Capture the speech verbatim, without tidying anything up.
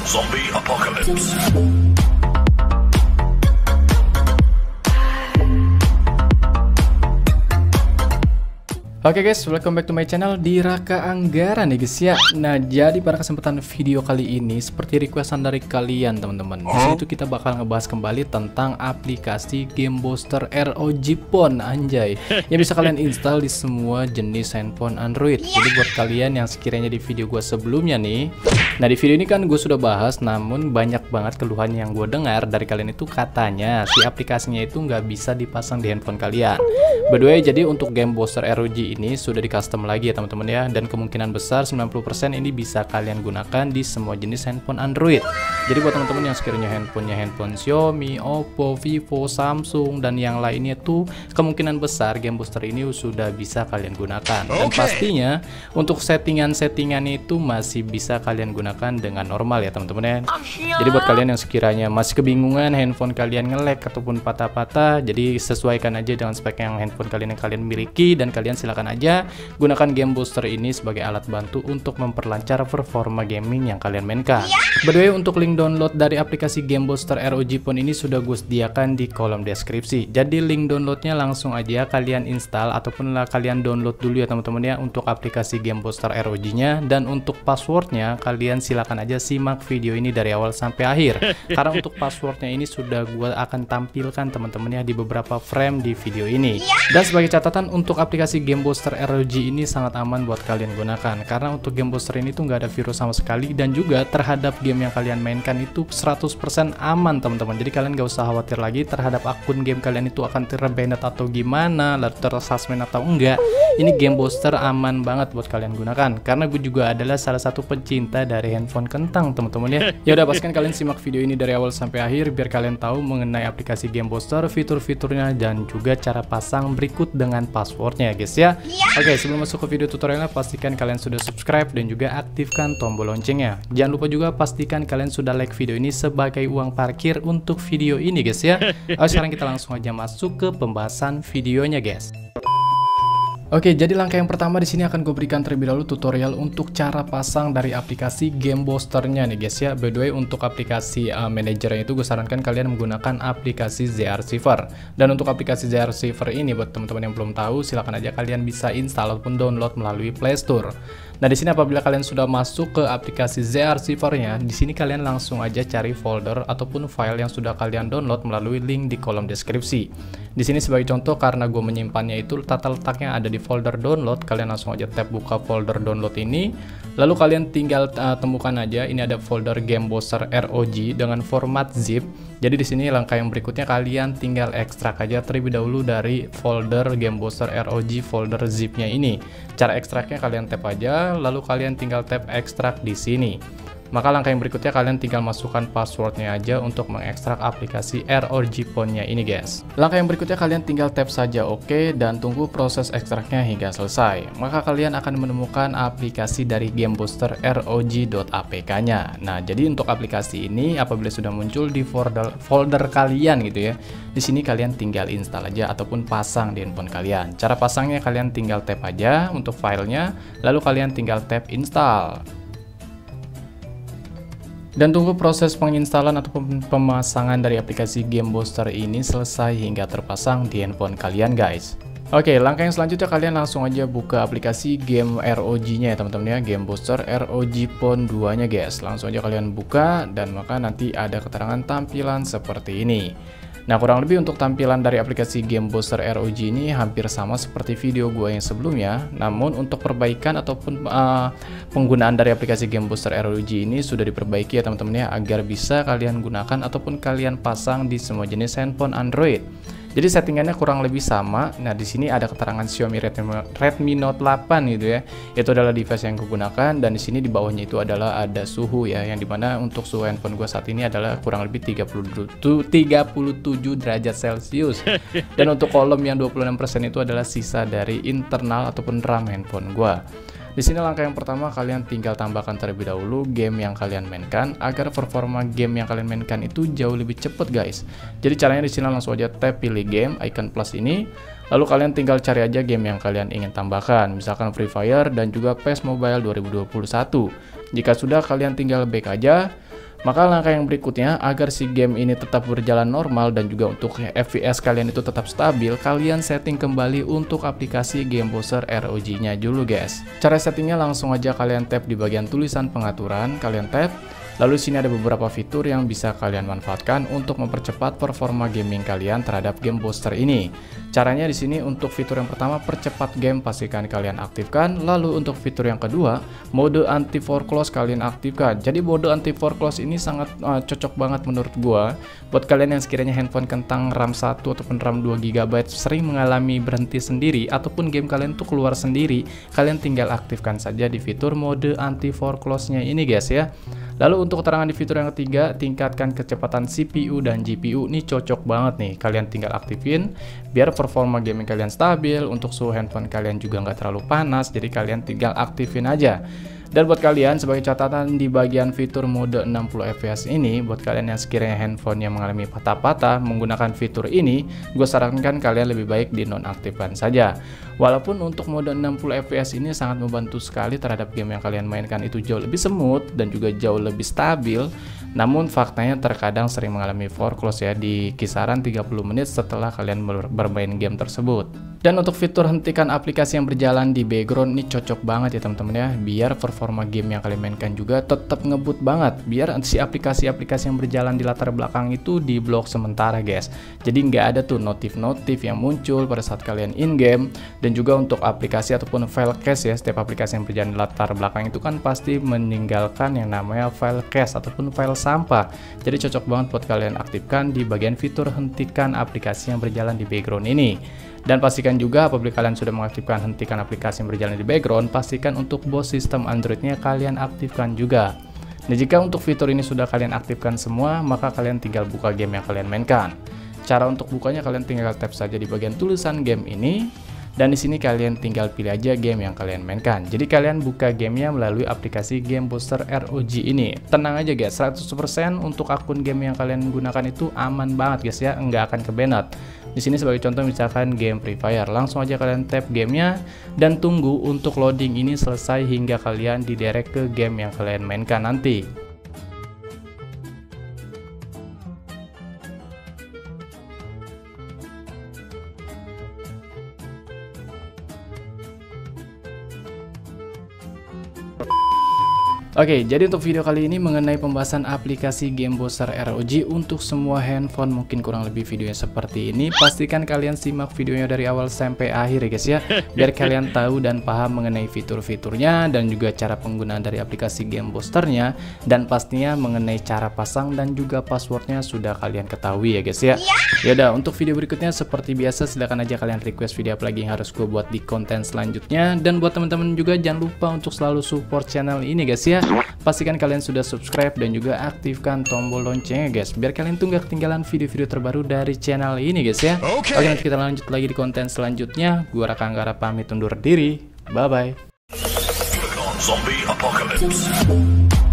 Zombie Apocalypse. Oke guys, welcome back to my channel di Raka Anggara nih guys ya. Nah, jadi pada kesempatan video kali ini seperti requestan dari kalian teman-teman. Di sini tuh kita bakal ngebahas kembali tentang aplikasi Game Booster R O G Phone anjay. Yang bisa kalian install di semua jenis handphone Android. Jadi buat kalian yang sekiranya di video gua sebelumnya nih. Nah, di video ini kan gue sudah bahas, namun banyak banget keluhan yang gue dengar dari kalian itu katanya si aplikasinya itu nggak bisa dipasang di handphone kalian. By the way, jadi untuk Game Booster R O G ini sudah di custom lagi ya teman-teman ya, dan kemungkinan besar sembilan puluh persen ini bisa kalian gunakan di semua jenis handphone Android. Jadi buat teman-teman yang sekiranya handphonenya handphone Xiaomi, Oppo, Vivo, Samsung dan yang lainnya tuh kemungkinan besar Game Booster ini sudah bisa kalian gunakan. Dan pastinya untuk settingan-settingannya itu masih bisa kalian gunakan dengan normal ya teman-teman ya. Jadi buat kalian yang sekiranya masih kebingungan handphone kalian nge-lag ataupun patah-patah, jadi sesuaikan aja dengan spek yang handphone kalian yang kalian miliki, dan kalian silakan aja gunakan Game Booster ini sebagai alat bantu untuk memperlancar performa gaming yang kalian mainkan. By the way, untuk link download dari aplikasi Game Booster R O G Phone ini sudah gue sediakan di kolom deskripsi. Jadi link downloadnya langsung aja kalian install ataupun lah kalian download dulu ya teman-teman ya untuk aplikasi Game Booster R O G nya, dan untuk passwordnya kalian silakan aja simak video ini dari awal sampai akhir. Karena untuk passwordnya ini sudah gue akan tampilkan teman-teman ya di beberapa frame di video ini. Dan sebagai catatan, untuk aplikasi Game Booster R O G ini sangat aman buat kalian gunakan, karena untuk Game Booster ini tuh nggak ada virus sama sekali, dan juga terhadap game yang kalian mainkan itu seratus persen aman teman-teman. Jadi kalian gak usah khawatir lagi terhadap akun game kalian itu akan terbanet atau gimana, lalu tersuspend atau enggak. Ini Game Booster aman banget buat kalian gunakan, karena gue juga adalah salah satu pencinta dari handphone kentang teman-teman ya. Ya udah, pastikan kalian simak video ini dari awal sampai akhir biar kalian tahu mengenai aplikasi Game Booster, fitur-fiturnya, dan juga cara pasang berikut dengan passwordnya guys ya. Oke, sebelum masuk ke video tutorialnya, pastikan kalian sudah subscribe dan juga aktifkan tombol loncengnya. Jangan lupa juga pastikan kalian sudah like video ini sebagai uang parkir untuk video ini guys ya. Oke, sekarang kita langsung aja masuk ke pembahasan videonya guys. Oke, jadi langkah yang pertama di sini akan gue berikan terlebih dahulu tutorial untuk cara pasang dari aplikasi Game Boosternya nih guys ya. By the way, untuk aplikasi uh, manajernya itu gue sarankan kalian menggunakan aplikasi Z R Receiver. Dan untuk aplikasi Z R Receiver ini buat teman-teman yang belum tahu, silahkan aja kalian bisa install ataupun download melalui Play Store. Nah, di sini apabila kalian sudah masuk ke aplikasi Z R Receiver-nya, di sini kalian langsung aja cari folder ataupun file yang sudah kalian download melalui link di kolom deskripsi. Di sini sebagai contoh, karena gue menyimpannya itu tata letaknya ada di folder download, kalian langsung aja tab buka folder download ini. Lalu kalian tinggal uh, temukan aja ini ada folder Game Booster R O G dengan format zip. Jadi di sini langkah yang berikutnya kalian tinggal ekstrak aja terlebih dahulu dari folder Game Booster R O G folder zipnya ini. Cara ekstraknya kalian tap aja, lalu kalian tinggal tap ekstrak di sini. Maka langkah yang berikutnya kalian tinggal masukkan passwordnya aja untuk mengekstrak aplikasi R O G Phone-nya ini guys. Langkah yang berikutnya kalian tinggal tap saja oke dan tunggu proses ekstraknya hingga selesai. Maka kalian akan menemukan aplikasi dari Game Booster R O G.apk-nya. Nah, jadi untuk aplikasi ini apabila sudah muncul di folder folder kalian gitu ya, di sini kalian tinggal install aja ataupun pasang di handphone kalian. Cara pasangnya kalian tinggal tap aja untuk filenya, lalu kalian tinggal tap install. Dan tunggu proses penginstalan ataupun pemasangan dari aplikasi Game Booster ini selesai hingga terpasang di handphone kalian guys. Oke, langkah yang selanjutnya kalian langsung aja buka aplikasi game R O G-nya ya teman-teman ya, Game Booster R O G Phone dua-nya guys. Langsung aja kalian buka dan maka nanti ada keterangan tampilan seperti ini. Nah, kurang lebih untuk tampilan dari aplikasi Game Booster R O G ini hampir sama seperti video gue yang sebelumnya. Namun untuk perbaikan ataupun uh, penggunaan dari aplikasi Game Booster R O G ini sudah diperbaiki ya teman-teman ya, agar bisa kalian gunakan ataupun kalian pasang di semua jenis handphone Android. Jadi settingannya kurang lebih sama. Nah, di sini ada keterangan Xiaomi Redmi, Redmi Note delapan gitu ya. Itu adalah device yang kugunakan, dan di sini di bawahnya itu adalah ada suhu ya, yang dimana untuk suhu handphone gue saat ini adalah kurang lebih tiga puluh tujuh derajat Celcius. Dan untuk kolom yang dua puluh enam persen itu adalah sisa dari internal ataupun RAM handphone gue. Di sini langkah yang pertama kalian tinggal tambahkan terlebih dahulu game yang kalian mainkan agar performa game yang kalian mainkan itu jauh lebih cepat guys. Jadi caranya di sini langsung aja tap pilih game icon plus ini, lalu kalian tinggal cari aja game yang kalian ingin tambahkan, misalkan Free Fire dan juga P E S Mobile dua ribu dua puluh satu. Jika sudah, kalian tinggal back aja. Maka langkah yang berikutnya agar si game ini tetap berjalan normal dan juga untuk F P S kalian itu tetap stabil, kalian setting kembali untuk aplikasi Game Booster R O G-nya dulu guys. Cara settingnya langsung aja kalian tap di bagian tulisan pengaturan, kalian tap. Lalu sini ada beberapa fitur yang bisa kalian manfaatkan untuk mempercepat performa gaming kalian terhadap Game Booster ini. Caranya di sini untuk fitur yang pertama, percepat game pastikan kalian aktifkan. Lalu untuk fitur yang kedua, mode anti foreclose kalian aktifkan. Jadi mode anti foreclose ini sangat uh, cocok banget menurut gua buat kalian yang sekiranya handphone kentang RAM satu ataupun RAM dua giga byte sering mengalami berhenti sendiri ataupun game kalian tuh keluar sendiri. Kalian tinggal aktifkan saja di fitur mode anti foreclose-nya ini guys ya. Lalu untuk keterangan di fitur yang ketiga, tingkatkan kecepatan C P U dan G P U. Ini cocok banget nih, kalian tinggal aktifin biar performa gaming kalian stabil, untuk suhu handphone kalian juga nggak terlalu panas, jadi kalian tinggal aktifin aja. Dan buat kalian sebagai catatan di bagian fitur mode enam puluh F P S ini, buat kalian yang sekiranya handphone yang mengalami patah-patah menggunakan fitur ini, gue sarankan kalian lebih baik dinonaktifkan saja. Walaupun untuk mode enam puluh F P S ini sangat membantu sekali terhadap game yang kalian mainkan itu jauh lebih smooth dan juga jauh lebih stabil, namun faktanya terkadang sering mengalami foreclose ya di kisaran tiga puluh menit setelah kalian bermain game tersebut. Dan untuk fitur hentikan aplikasi yang berjalan di background ini cocok banget ya teman-teman ya, biar performa game yang kalian mainkan juga tetap ngebut banget, biar si aplikasi-aplikasi yang berjalan di latar belakang itu di blok sementara guys. Jadi nggak ada tuh notif-notif yang muncul pada saat kalian in game. Dan juga untuk aplikasi ataupun file cache ya, setiap aplikasi yang berjalan di latar belakang itu kan pasti meninggalkan yang namanya file cache ataupun file sampah. Jadi cocok banget buat kalian aktifkan di bagian fitur hentikan aplikasi yang berjalan di background ini. Dan pastikan juga apabila kalian sudah mengaktifkan hentikan aplikasi yang berjalan di background, pastikan untuk B O S sistem Androidnya kalian aktifkan juga. Nah, jika untuk fitur ini sudah kalian aktifkan semua, maka kalian tinggal buka game yang kalian mainkan. Cara untuk bukanya kalian tinggal tap saja di bagian tulisan game ini. Dan di sini kalian tinggal pilih aja game yang kalian mainkan. Jadi kalian buka gamenya melalui aplikasi Game Booster R O G ini. Tenang aja guys, seratus persen untuk akun game yang kalian gunakan itu aman banget guys ya, nggak akan kebanet. Di sini sebagai contoh misalkan game Free Fire, langsung aja kalian tap gamenya dan tunggu untuk loading ini selesai hingga kalian didirect ke game yang kalian mainkan nanti. Oke, jadi untuk video kali ini mengenai pembahasan aplikasi Game Booster R O G untuk semua handphone, mungkin kurang lebih videonya seperti ini. Pastikan kalian simak videonya dari awal sampai akhir ya guys ya, biar kalian tahu dan paham mengenai fitur-fiturnya dan juga cara penggunaan dari aplikasi Game Boosternya, dan pastinya mengenai cara pasang dan juga passwordnya sudah kalian ketahui ya guys ya. Yaudah, untuk video berikutnya seperti biasa silahkan aja kalian request video apa lagi yang harus gue buat di konten selanjutnya. Dan buat teman-teman juga jangan lupa untuk selalu support channel ini guys ya. Pastikan kalian sudah subscribe dan juga aktifkan tombol loncengnya guys, biar kalian tuh gak ketinggalan video-video terbaru dari channel ini guys ya. Oke, okay. Nanti kita lanjut lagi di konten selanjutnya. Gua Raka Anggara pamit undur diri. Bye bye.